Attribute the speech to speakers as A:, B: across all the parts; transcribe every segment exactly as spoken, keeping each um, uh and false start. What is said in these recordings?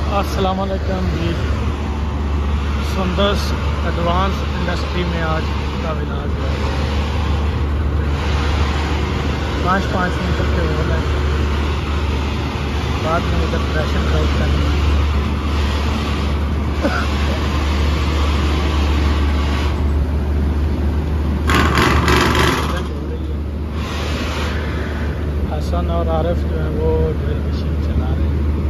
A: अस्सलाम वालेकुम जी। संदोस advance industry में आज का विलाज है। पाँच पाँच मीटर के होल है। बाद में इधर प्रेशर ड्राइव करनी है। हसन और आरिफ जो है वो ड्रिल मशीन चला रहे हैं।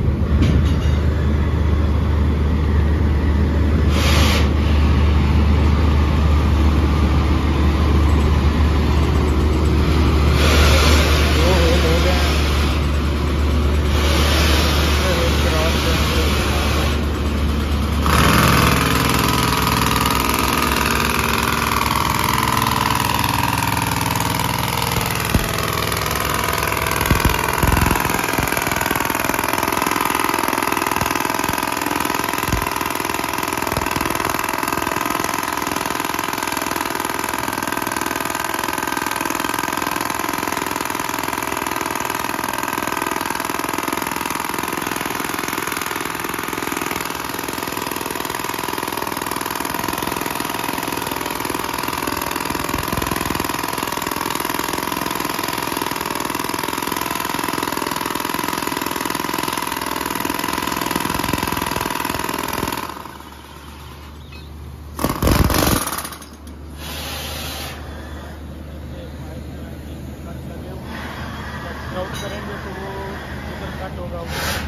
A: आउट करेंगे तो वो उधर कट होगा।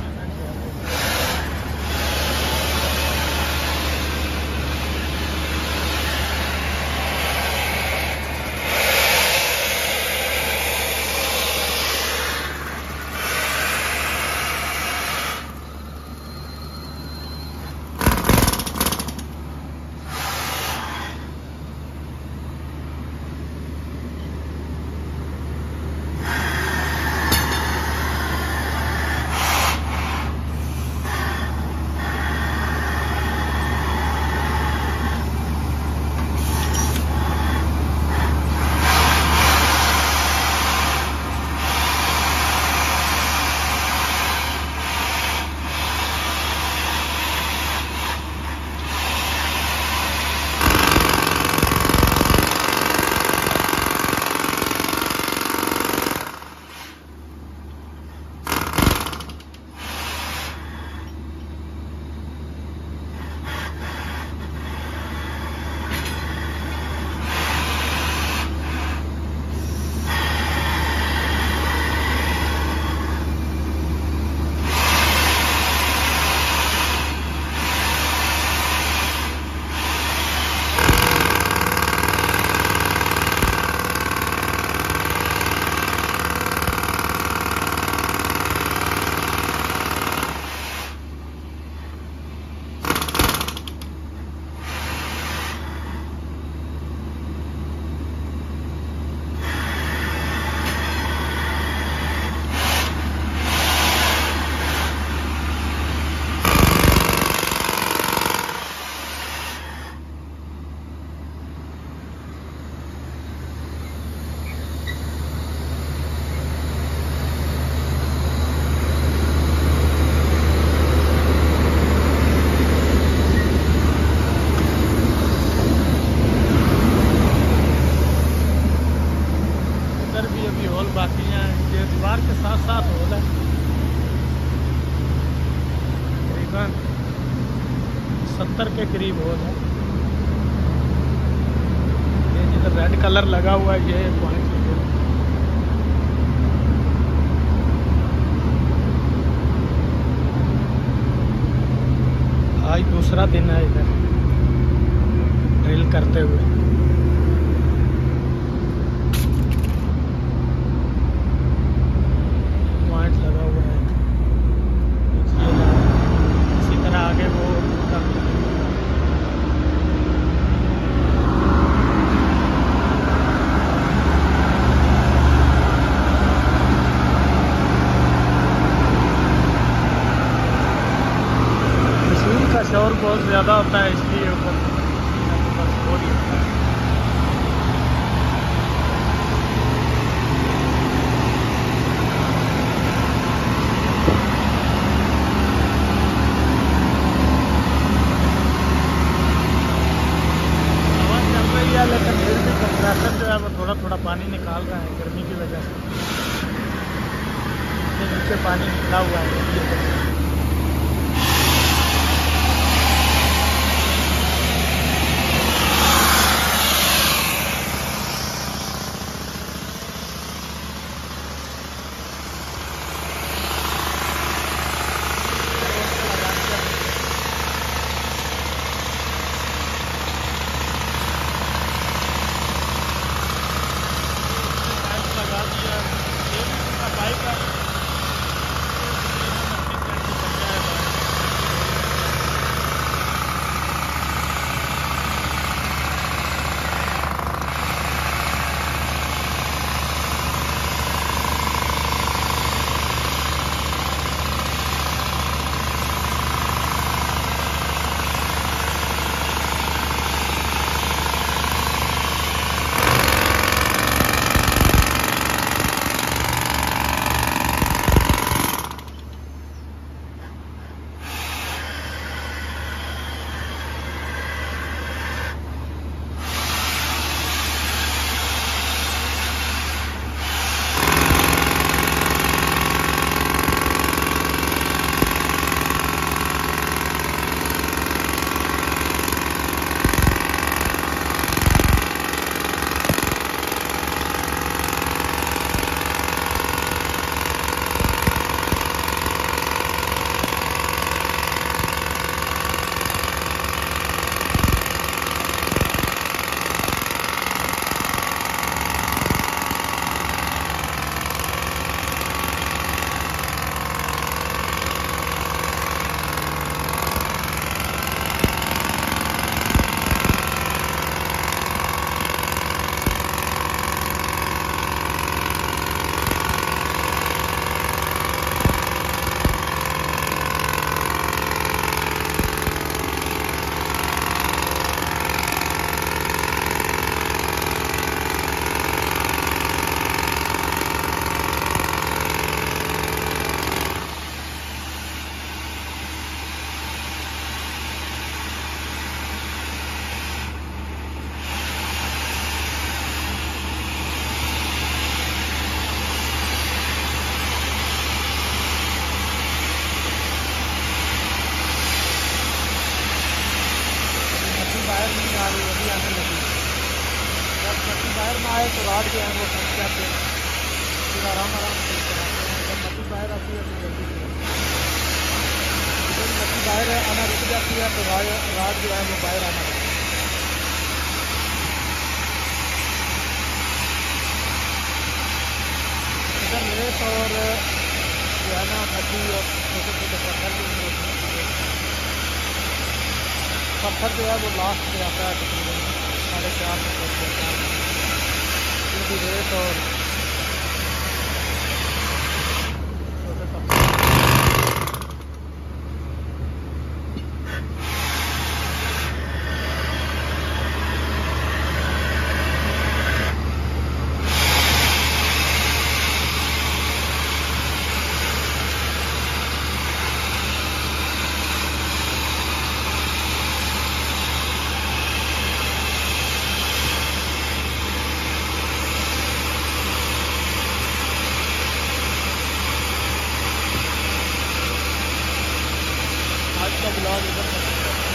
A: बाकी हैं ये दीवार के साथ साथ होल है। तकरीबन सत्तर के करीब होल है। ये जिधर रेड कलर लगा हुआ है ये पॉइंट आज दूसरा दिन है इधर ड्रिल करते हुए। लगा हुआ है इसी तरह आगे वो मशीन का शोर बहुत ज़्यादा होता है इसलिए ऊपर बस हो ही होता है। पानी निकाल रहा है गर्मी की वजह से। इसके नीचे पानी निकला हुआ है।
B: बाहर में आए तो रात जो है वो थक जाते हैं, फिर आराम आराम से चलाते हैं। जब मच्छी बाहर आती है तो जल्दी से जब मच्छी बाहर आना रुक जाती है तो रात जो है वो बाहर आना रुक जाती है। इधर रेत और जो है ना मच्छी और छोटे छोटे पत्थर भी पत्थर जो है वो लास्ट पे आता है तकरीबन साढ़े चार मीटर से चार मीटर रेत और छोटे पत्थर। आज का ब्लॉग इधर